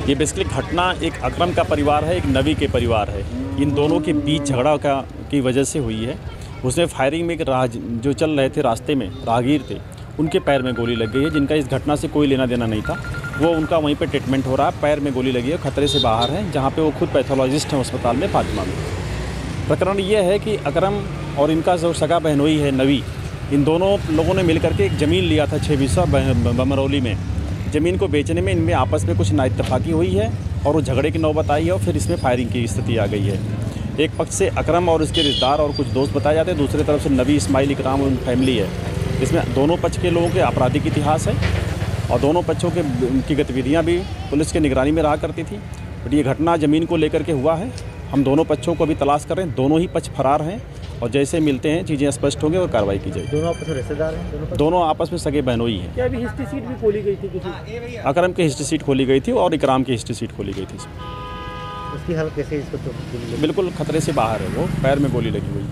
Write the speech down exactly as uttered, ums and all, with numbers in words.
ये बेसिकली घटना एक अकरम का परिवार है, एक नवी के परिवार है। इन दोनों के बीच झगड़ा का की वजह से हुई है। उसमें फायरिंग में एक राह जो चल रहे थे, रास्ते में राहगीर थे, उनके पैर में गोली लग गई है, जिनका इस घटना से कोई लेना देना नहीं था। वो उनका वहीं पे ट्रीटमेंट हो रहा है, पैर में गोली लगी है, खतरे से बाहर है, जहाँ पे वो खुद पैथोलॉजिस्ट हैं अस्पताल में फातिमा में। प्रकरण ये है कि अकरम और इनका जो सगा बहनोई है नवी, इन दोनों लोगों ने मिल करके एक ज़मीन लिया था छः बीसा बमरौली में। ज़मीन को बेचने में इनमें आपस में कुछ नाइत्तफाकी हुई है और वो झगड़े की नौबत आई है और फिर इसमें फायरिंग की स्थिति आ गई है। एक पक्ष से अकरम और उसके रिश्तेदार और कुछ दोस्त बताए जाते हैं, दूसरी तरफ से नवी इस्माइल इकराम और फैमिली है। इसमें दोनों पक्ष के लोगों के आपराधिक इतिहास है और दोनों पक्षों के की गतिविधियाँ भी पुलिस के निगरानी में रहा करती थी। बट ये घटना ज़मीन को लेकर के हुआ है। हम दोनों पक्षों को अभी तलाश कर रहे हैं, दोनों ही पक्ष फरार हैं और जैसे मिलते हैं चीज़ें स्पष्ट होंगी और कार्रवाई की जाएगी। दोनों आपस में रिश्तेदार हैं? दोनों दोनों आपस में सगे बहनोई हैं। क्या अभी हिस्ट्री सीट भी खोली गई थी किसी? अकरम की हिस्ट्री सीट खोली गई थी और इकराम की हिस्ट्री सीट खोली गई थी। उसकी हालत कैसे? इसको तो बिल्कुल खतरे से बाहर है, वो पैर में गोली लगी हुई है।